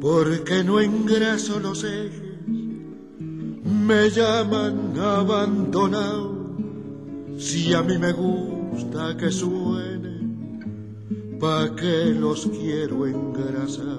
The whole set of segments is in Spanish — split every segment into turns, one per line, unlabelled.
porque no engraso los ejes, me llaman abandonado. Si a mí me gusta que suene, ¿pa' qué los quiero engrasar?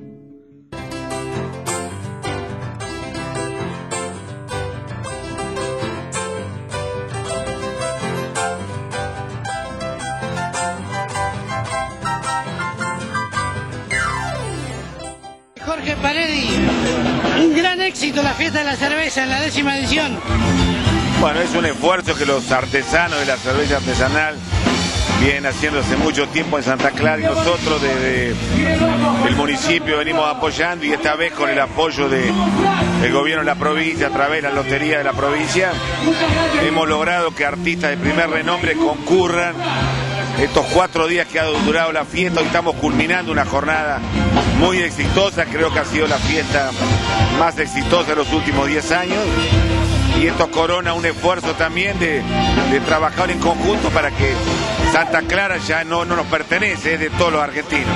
Jorge Paredi, un gran éxito la fiesta de la cerveza en la 10ª edición.
Bueno, es un esfuerzo que los artesanos de la cerveza artesanal vienen haciendo hace mucho tiempo en Santa Clara, y nosotros desde el municipio venimos apoyando, y esta vez con el apoyo del gobierno de la provincia a través de la lotería de la provincia hemos logrado que artistas de primer renombre concurran estos 4 días que ha durado la fiesta. Hoy estamos culminando una jornada muy exitosa, creo que ha sido la fiesta más exitosa de los últimos 10 años, y esto corona un esfuerzo también de trabajar en conjunto para que Santa Clara ya no nos pertenece, es de todos los argentinos.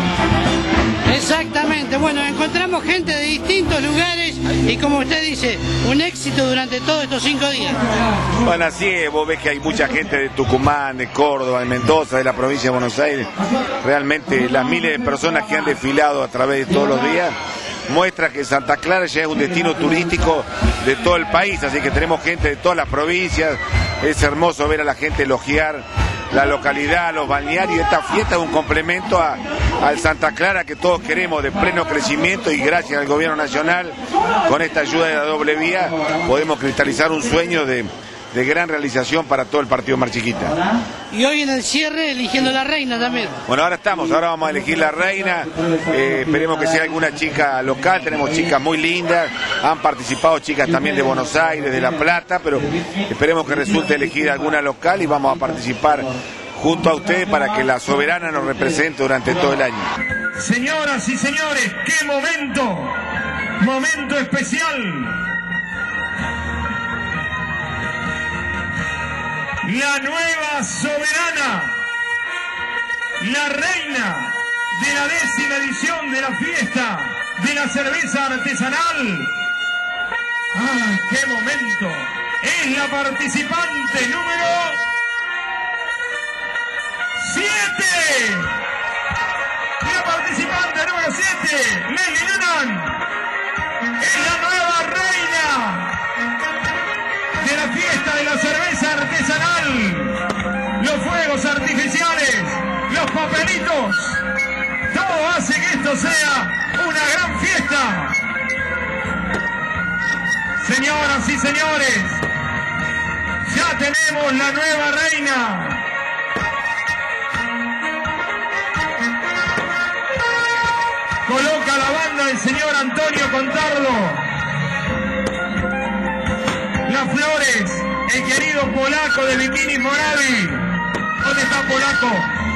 Exactamente, bueno, encontramos gente de distintos lugares y, como usted dice, un éxito durante todos estos 5 días.
Bueno, así es, vos ves que hay mucha gente de Tucumán, de Córdoba, de Mendoza, de la provincia de Buenos Aires. Realmente las miles de personas que han desfilado a través de todos los días muestra que Santa Clara ya es un destino turístico de todo el país, así que tenemos gente de todas las provincias. Es hermoso ver a la gente elogiar la localidad, los balnearios. Esta fiesta es un complemento al Santa Clara que todos queremos, de pleno crecimiento, y gracias al gobierno nacional, con esta ayuda de la doble vía, podemos cristalizar un sueño de gran realización para todo el partido Mar Chiquita.
Y hoy en el cierre eligiendo la reina también.
Bueno, ahora vamos a elegir la reina, esperemos que sea alguna chica local, tenemos chicas muy lindas, han participado chicas también de Buenos Aires, de La Plata, pero esperemos que resulte elegir alguna local y vamos a participar junto a ustedes para que la soberana nos represente durante todo el año.
Señoras y señores, qué momento especial. La nueva soberana, la reina de la 10ª edición de la fiesta de la cerveza artesanal. ¡Ah, qué momento! Es la participante número 7. La participante número 7, Leslie Lennon, es la nueva reina de la fiesta de la cerveza artesanal. Los fuegos artificiales, los papelitos, todo hace que esto sea una gran fiesta. Señoras y señores, ya tenemos la nueva reina. Coloca la banda del señor Antonio Contardo. Las flores, el querido Polaco de Bikini Moravi. ¿Dónde está Polaco?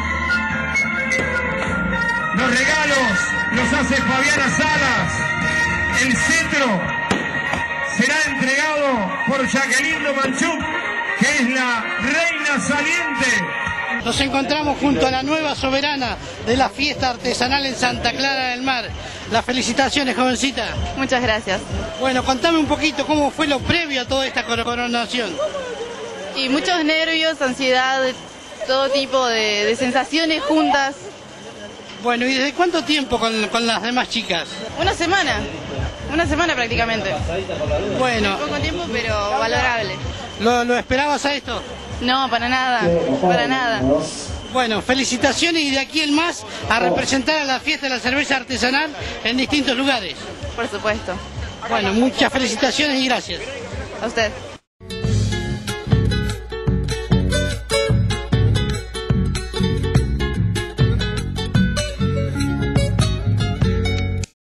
Los regalos los hace Fabiana Salas. El cetro será entregado por Jacqueline Manchuk, que es la reina saliente.
Nos encontramos junto a la nueva soberana de la fiesta artesanal en Santa Clara del Mar. Las felicitaciones, jovencita.
Muchas gracias.
Bueno, contame un poquito cómo fue lo previo a toda esta coronación.
Y muchos nervios, ansiedad, todo tipo de sensaciones juntas.
Bueno, ¿y desde cuánto tiempo con las demás chicas?
Una semana prácticamente.
Bueno.
Poco tiempo, pero valorable.
¿Lo esperabas a esto?
No, para nada, para nada.
Bueno, felicitaciones, y de aquí en más a representar a la fiesta de la cerveza artesanal en distintos lugares.
Por supuesto.
Bueno, muchas felicitaciones y gracias.
A usted.